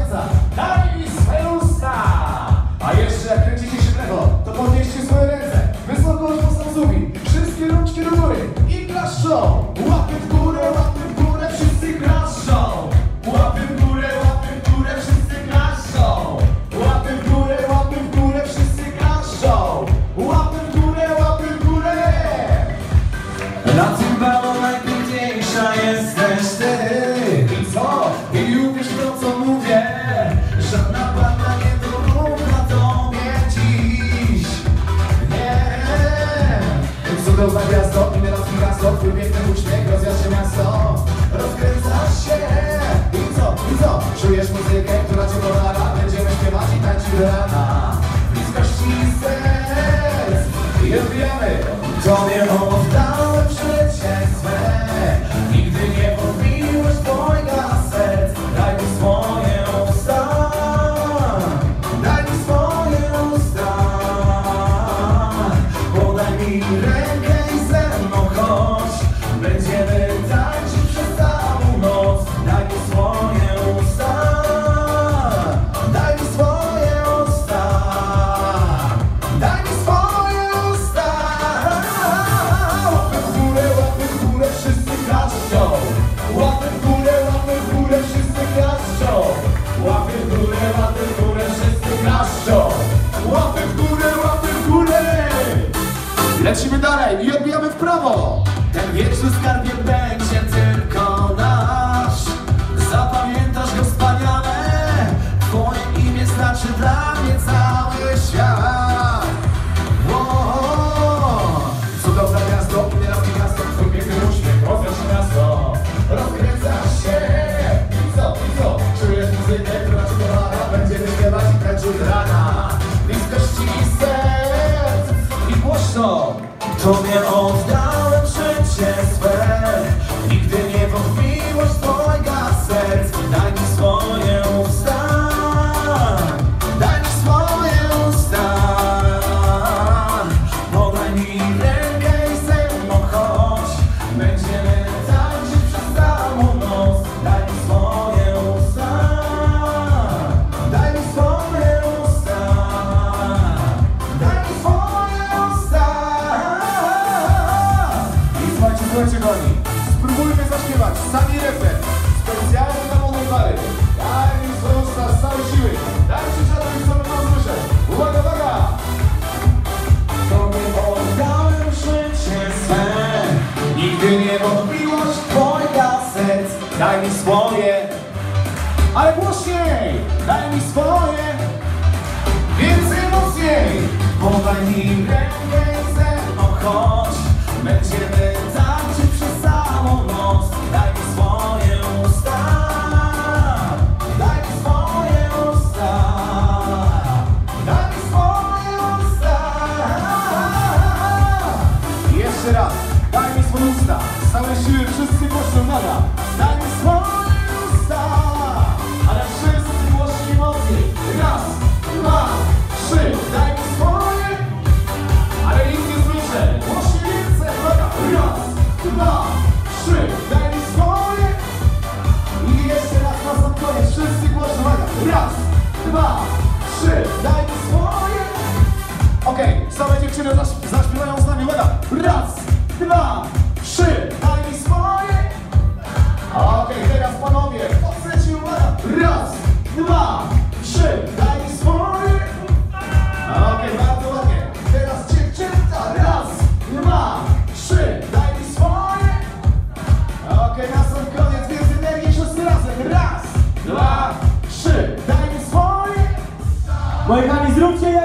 serca, daj mi swoje usta. A jeszcze jak kręcicie się w lewo, to podnieście swoje ręce wysoko od postazubi, wszystkie rączki do góry i klaszczą. Łapy w górę, wszyscy klaszczą. Łapy w górę, wszyscy klaszczą. Łapy w górę, wszyscy klaszczą. Łapy w górę. Na tym balu najpiękniejsza jesteś ty. I co? I uwierz to, co mówię. Żadna banda nie dorówna tobie dziś. Nie. Cudowna gwiazdo, imię nas miasto, twój piękny uśmiech rozjaśnia miasto. Rozkręcasz się. I co? Czujesz muzykę, która cię podala. Będziemy śpiewać i tańczyć do rana. Bliskości serc i odbijamy. Tobie oddałem życie swe. Nigdy nie podbiłeś dwojga serc. Daj mi swoje usta. Daj mi swoje usta. Podaj mi rękę i ze mną chodź. Będziemy tańczyć przez całą noc. Daj mi swoje usta. Daj mi swoje usta. Daj mi swoje usta. Łapy w górę, wszyscy klaszczą. Łapy w górę, wszyscy klaszczą. Łapy w górę, wszyscy klaszczą. Łapy w górę. Lecimy dalej i odbijamy w prawo. Ten wieczny skarbie będzie tylko nasz. Zapamiętasz go wspaniale. Twoje imię znaczy dla mnie cały świat. Cudowna gwiazdo, imię nas miasto, twój piękny uśmiech rozjaśnia miasto. Rozkręcasz się. I co? Czujesz muzykę, która cię kocha. Będziemy śpiewać i tańczyć od rana. Bliskości serc i głośno. Tobie oddałem życie swe. Nigdy nie podbiłeś dwojga serc. Daj mi swoje usta. Daj mi swoje usta. Podaj mi rękę i ze mną chodź. Będziemy tańczyć przez całą noc. Daj mi swoje usta. Daj mi swoje usta. Daj mi swoje usta. I słuchajcie kochani, spróbujmy zaśpiewać sami refren. Specjalnie dla młodej pary. Daj mi swoją usta z całej siły. Dajcie czadu i sobie mam słyszeć. Uwaga! Tobie oddałem życie swe. Nigdy nie podbiłaś dwojga serc. Daj mi swoje. Ale głośniej! Daj mi swoje! Więcej mocniej! Podaj mi rękę i ze mną chodź. Będziemy tańczyć przez całą noc. Daj mi swoje usta. Daj mi swoje usta. Daj mi swoje usta. I jeszcze raz. Daj mi swoje usta. Z całej siły wszyscy głośno uwaga. Daj mi swoje usta! Ale wszyscy głośniej mocniej. Raz, dwa, trzy. Daj mi swoje. Ale nic nie słyszę. Głośniej więcej. Uwaga. Raz, dwa, trzy. Daj mi swoje. I jeszcze raz na sam koniec. Wszyscy głośno. Uwaga. Raz, dwa, trzy. Daj mi swoje. Okej, same dziewczyny zaśpiewają z nami. Uwaga. Raz, dwa, trzy. Daj mi swoje. Okej, teraz panowie. Po trzeci, uwaga. Raz, dwa, trzy. Daj mi swoje. Okej, bardzo ładnie. Teraz dziewczęta. Raz, dwa, trzy. Daj mi swoje. Okej, na sam koniec. Więcej energii wszyscy razem. Raz, dwa, trzy. Daj mi swoje. Moi kochani, zróbcie